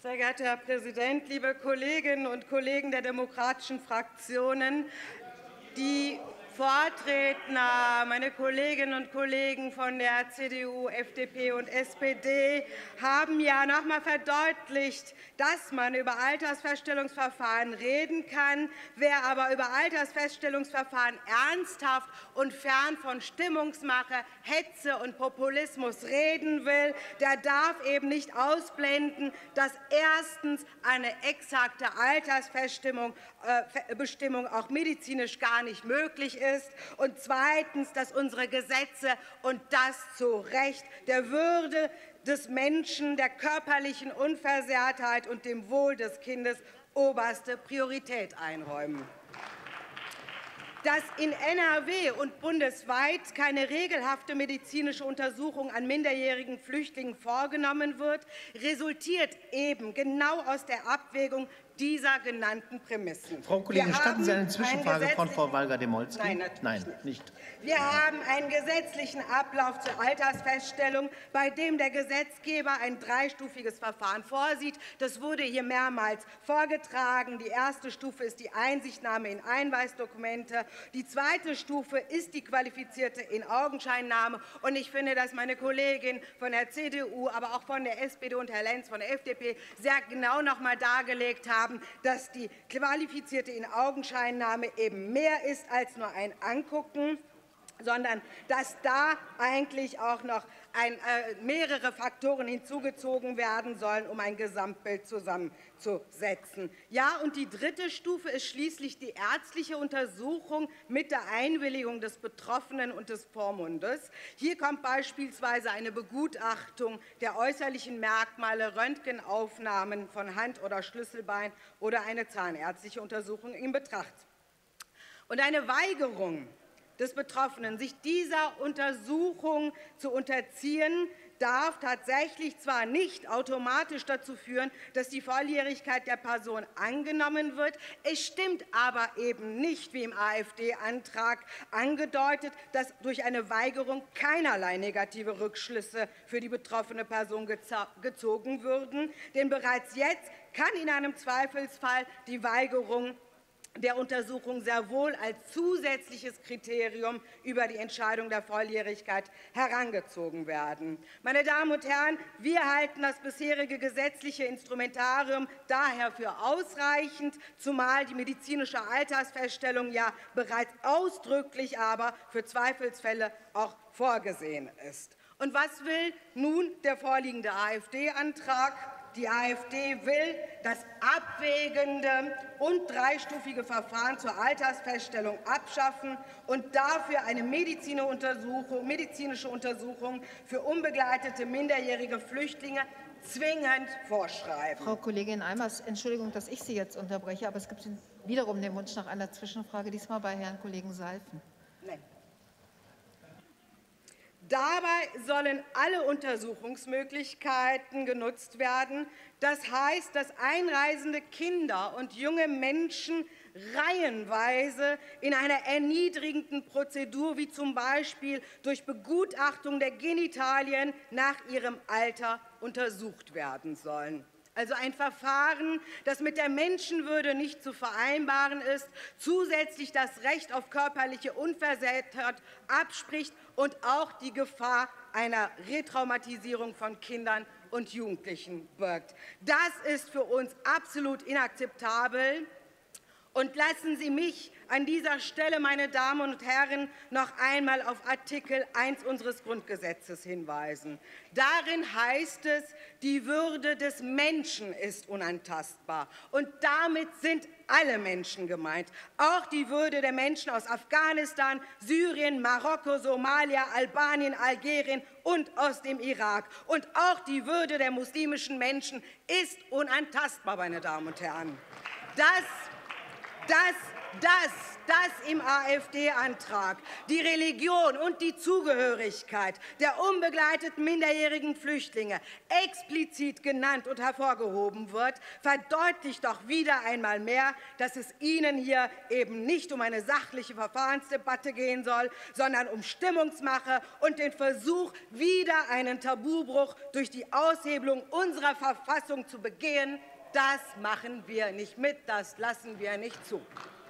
Sehr geehrter Herr Präsident, liebe Kolleginnen und Kollegen der demokratischen Fraktionen! Die Vorredner, meine Kolleginnen und Kollegen von der CDU, FDP und SPD, haben ja noch einmal verdeutlicht, dass man über Altersfeststellungsverfahren reden kann. Wer aber über Altersfeststellungsverfahren ernsthaft und fern von Stimmungsmache, Hetze und Populismus reden will, der darf eben nicht ausblenden, dass erstens eine exakte Altersbestimmung auch medizinisch gar nicht möglich ist, und zweitens, dass unsere Gesetze, und das zu Recht, der Würde des Menschen, der körperlichen Unversehrtheit und dem Wohl des Kindes oberste Priorität einräumen. Dass in NRW und bundesweit keine regelhafte medizinische Untersuchung an minderjährigen Flüchtlingen vorgenommen wird, resultiert eben genau aus der Abwägung dieser genannten Prämissen. Frau Kollegin, gestatten Sie eine Zwischenfrage von Frau Walger-Demolski? Nein, nicht. Wir haben einen gesetzlichen Ablauf zur Altersfeststellung, bei dem der Gesetzgeber ein dreistufiges Verfahren vorsieht. Das wurde hier mehrmals vorgetragen. Die erste Stufe ist die Einsichtnahme in Einweisdokumente. Die zweite Stufe ist die qualifizierte Inaugenscheinnahme. Und ich finde, dass meine Kollegin von der CDU, aber auch von der SPD und Herr Lenz von der FDP sehr genau noch einmal dargelegt haben, dass die qualifizierte Inaugenscheinnahme eben mehr ist als nur ein Angucken, sondern dass da eigentlich auch noch mehrere Faktoren hinzugezogen werden sollen, um ein Gesamtbild zusammenzusetzen. Ja, und die dritte Stufe ist schließlich die ärztliche Untersuchung mit der Einwilligung des Betroffenen und des Vormundes. Hier kommt beispielsweise eine Begutachtung der äußerlichen Merkmale, Röntgenaufnahmen von Hand oder Schlüsselbein oder eine zahnärztliche Untersuchung in Betracht. Und eine Weigerung des Betroffenen, sich dieser Untersuchung zu unterziehen, darf tatsächlich zwar nicht automatisch dazu führen, dass die Volljährigkeit der Person angenommen wird. Es stimmt aber eben nicht, wie im AfD-Antrag angedeutet, dass durch eine Weigerung keinerlei negative Rückschlüsse für die betroffene Person gezogen würden. Denn bereits jetzt kann in einem Zweifelsfall die Weigerung der Untersuchung sehr wohl als zusätzliches Kriterium über die Entscheidung der Volljährigkeit herangezogen werden. Meine Damen und Herren, wir halten das bisherige gesetzliche Instrumentarium daher für ausreichend, zumal die medizinische Altersfeststellung ja bereits ausdrücklich aber für Zweifelsfälle auch vorgesehen ist. Und was will nun der vorliegende AfD-Antrag? Die AfD will das abwägende und dreistufige Verfahren zur Altersfeststellung abschaffen und dafür eine medizinische Untersuchung für unbegleitete minderjährige Flüchtlinge zwingend vorschreiben. Frau Kollegin Eimers, Entschuldigung, dass ich Sie jetzt unterbreche, aber es gibt wiederum den Wunsch nach einer Zwischenfrage, diesmal bei Herrn Kollegen Seifen. Nein. Dabei sollen alle Untersuchungsmöglichkeiten genutzt werden. Das heißt, dass einreisende Kinder und junge Menschen reihenweise in einer erniedrigenden Prozedur, wie zum Beispiel durch Begutachtung der Genitalien, nach ihrem Alter untersucht werden sollen. Also ein Verfahren, das mit der Menschenwürde nicht zu vereinbaren ist, zusätzlich das Recht auf körperliche Unversehrtheit abspricht und auch die Gefahr einer Retraumatisierung von Kindern und Jugendlichen birgt. Das ist für uns absolut inakzeptabel. Und lassen Sie mich an dieser Stelle, meine Damen und Herren, noch einmal auf Artikel 1 unseres Grundgesetzes hinweisen. Darin heißt es, die Würde des Menschen ist unantastbar. Und damit sind alle Menschen gemeint, auch die Würde der Menschen aus Afghanistan, Syrien, Marokko, Somalia, Albanien, Algerien und aus dem Irak. Und auch die Würde der muslimischen Menschen ist unantastbar, meine Damen und Herren. Das dass im AfD-Antrag die Religion und die Zugehörigkeit der unbegleiteten minderjährigen Flüchtlinge explizit genannt und hervorgehoben wird, verdeutlicht doch wieder einmal mehr, dass es Ihnen hier eben nicht um eine sachliche Verfahrensdebatte gehen soll, sondern um Stimmungsmache und den Versuch, wieder einen Tabubruch durch die Aushebelung unserer Verfassung zu begehen. Das machen wir nicht mit, das lassen wir nicht zu.